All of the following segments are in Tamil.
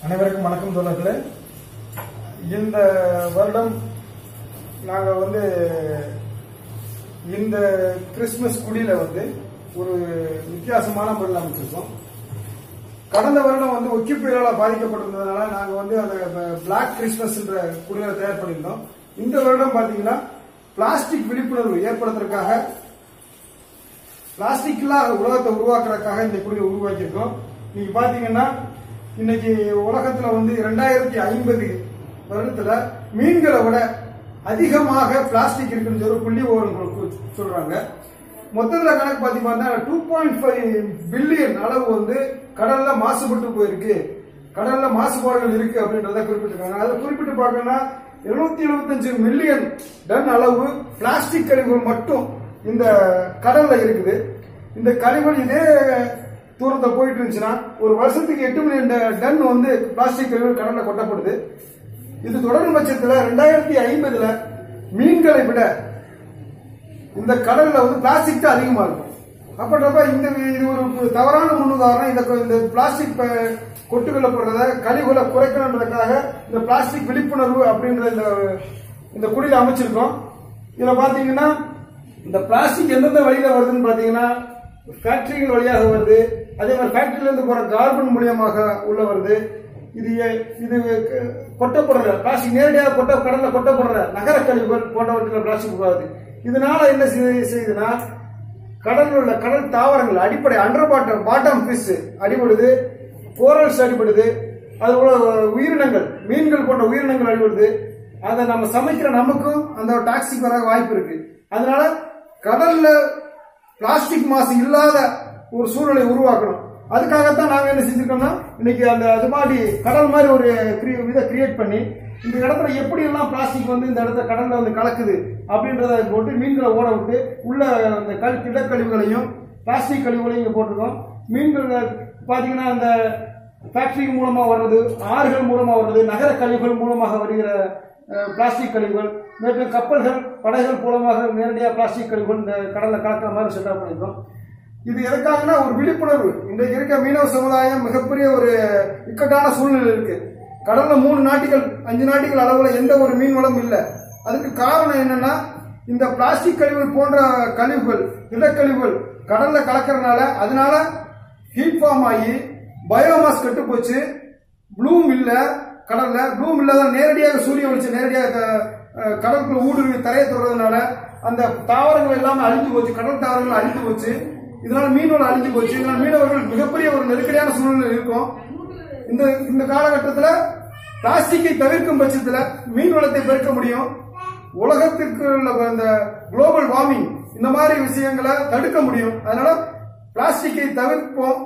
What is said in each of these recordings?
அனைவருக்கும் வணக்கம் தோழர்களே. இந்த வருடம் நாங்க இந்த கிறிஸ்துமஸ் குடியில ஒரு வித்தியாசமான முறையில் அமைச்சிருக்கோம். கடந்த வருடம் ஒக்கி புயலால் பாதிக்கப்பட்டிருந்ததுனால நாங்க அந்த பிளாக் கிறிஸ்துமஸ் என்ற குடியில தயார் பண்ணியிருந்தோம். இந்த வருடம் பாத்தீங்கன்னா பிளாஸ்டிக் விழிப்புணர்வு ஏற்படுத்துறதுக்காக, பிளாஸ்டிக் இல்லாத உலகத்தை உருவாக்குறதுக்காக இந்த குடியை உருவாக்கியிருக்கோம். நீங்க பாத்தீங்கன்னா இன்னைக்கு உலகத்துல 2050 வருடத்துல மீன்களை விட அதிகமாக பிளாஸ்டிக் இருக்குன்னு சொல்லி புள்ளி விவரங்கள் சொல்றாங்க. மொத்தத்துல கணக்கு பார்த்தீங்கன்னா 2.5 பில்லியன் அளவு கடல்ல மாசுபட்டு போயிருக்கு, கடல்ல மாசுபாடுகள் இருக்கு அப்படின்றத குறிப்பிட்டிருக்காங்க. அதை குறிப்பிட்டு பார்க்கணும்னா 775 மில்லியன் டன் அளவு பிளாஸ்டிக் கழிவுகள் மட்டும் இந்த கடல்ல இருக்குது. இந்த கழிவுகள் இதே தூரத்தை போயிட்டு இருந்துச்சுன்னா ஒரு வருஷத்துக்கு 8 மில்லியன் டன் பிளாஸ்டிக் கழிவுகள் கடல்ல கொட்டப்படுது. இது தொடரும் பட்சத்தில் 2050 மீன்களை விட இந்த கடல்ல பிளாஸ்டிக் தான் அதிகமா இருக்கும். அப்படின்றப்ப இது ஒரு தவறான முன்னுதாரணம். இந்த பிளாஸ்டிக் கொட்டுகளை போடுறத கழிவுகளை குறைக்கணுன்றதுக்காக இந்த பிளாஸ்டிக் விழிப்புணர்வு அப்படின்ற இந்த குடியில அமைச்சிருக்கோம். இதுல பாத்தீங்கன்னா இந்த பிளாஸ்டிக் எந்தெந்த வழியில வருதுன்னு பாத்தீங்கன்னா ஃபேக்டரிகள் வழியாக வருது. அதே மாதிரி ஃபேக்டரியில இருந்து போற கார்பன் மூலியமாக உள்ள வருது. இது கொட்டப்படுற பிளாஸ்டிக் நேரடியாக கடல்ல கொட்டப்படுற நகர கழிவுகள் போன்றவற்றில் பிளாஸ்டிக் உருவாகுது. இதனால என்ன செய்யுதுன்னா கடலில் உள்ள கடல் தாவரங்கள் அடிப்படை அண்டர் பாட்டம் ஃபிஷ் அடிபடுது, கோரல்ஸ் அடிபடுது, அதுபோல உயிரினங்கள் மீன்கள் போன்ற உயிரினங்கள் அடிபடுது. அதை நம்ம சமைக்கிற நமக்கும் அந்த டாக்ஸிக் வர வாய்ப்பு இருக்கு. அதனால கடல்ல பிளாஸ்டிக் மாசு இல்லாத ஒரு சூழலை உருவாக்கணும். அதுக்காகத்தான் நாங்க என்ன செஞ்சிருக்கோம்னா இன்னைக்கு அது மாதிரி கடல் மாதிரி ஒரு இதை கிரியேட் பண்ணி இந்த இடத்துல எப்படி எல்லாம் பிளாஸ்டிக் இந்த இடத்துல கடல்ல கலக்குது அப்படின்றத போட்டு மீன்களை ஓட விட்டு உள்ள அந்த திடக்கழிவுகளையும் பிளாஸ்டிக் கழிவுகளையும் போட்டிருக்கோம். மீன்கள் பாத்தீங்கன்னா அந்த ஃபேக்டரி மூலமா வர்றது, ஆறுகள் மூலமா வர்றது, நகர கழிவுகள் மூலமாக வருகிற பிளாஸ்டிக் கழிவுகள், மேலும் கப்பல்கள் படகுகள் மூலமாக நேரடியாக பிளாஸ்டிக் கழிவுகள் இந்த கடல்ல கலக்கிற மாதிரி செட்டப் பண்ணிருக்கோம். இது எதுக்காகனா ஒரு விழிப்புணர்வு. இன்றைக்கு இருக்க மீனவ சமுதாயம் மிகப்பெரிய ஒரு இக்கட்டான சூழ்நிலை இருக்கு. கடல்ல 3 நாட்டிகள் 5 நாட்டிகள் அளவுல எந்த ஒரு மீன் வளம் இல்லை. அதுக்கு காரணம் என்னன்னா இந்த பிளாஸ்டிக் கழிவுகள் போன்ற கழிவுகள், திடக்கழிவுகள் கடல்ல கலக்கிறதுனால அதனால ஹீட் ஃபார்ம் ஆகி பயோமாஸ் கெட்டு போச்சு. ப்ளூம் இல்ல கடல்ல, ப்ளூம் இல்லாத நேரடியாக சூரிய வெளிச்சம் நேரடியாக கடலுக்குள்ள ஊடுருவி தரையை தொடர்றதுனால அந்த தாவரங்கள் எல்லாமே அழிஞ்சு போச்சு, கடல் தாவரங்கள் அழிஞ்சு போச்சு. இதனால மீன்கள் அழிஞ்சு போச்சு. இதனால மீனவர்கள் மிகப்பெரிய ஒரு நெருக்கடியான சூழ்நிலை இருக்கும். இந்த காலகட்டத்தில் பிளாஸ்டிக்கை தவிர்க்கும் பட்சத்தில் மீன் வளத்தை பெருக்க முடியும். உலகத்திற்கு உள்ள இந்த குளோபல் வார்மிங் இந்த மாதிரி விஷயங்களை தடுக்க முடியும். அதனால பிளாஸ்டிக்கை தவிர்ப்போம்.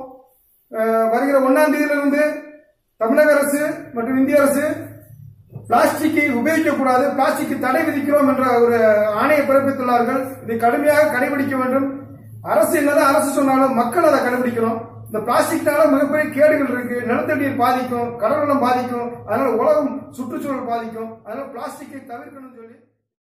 வருகிற 1ஆம் தேதியிலிருந்து தமிழக அரசு மற்றும் இந்திய அரசு பிளாஸ்டிக்கை உபயோகிக்க கூடாது, பிளாஸ்டிக் தடை விதிக்கிறோம் என்ற ஒரு ஆணையை பிறப்பித்துள்ளார்கள். இதை கடுமையாக கடைபிடிக்க வேண்டும். அரசு என்னதான் அரசு சொன்னாலும் மக்கள் அதை கடைபிடிக்கணும். இந்த பிளாஸ்டிக்னால மிகப்பெரிய கேடுகள் இருக்கு. நிலத்தடி நீர் பாதிக்கும், கடல் வளம் பாதிக்கும், அதனால உலகம் சுற்றுச்சூழல் பாதிக்கும். அதனால பிளாஸ்டிக்கை தவிர்க்கணும்னு சொல்லி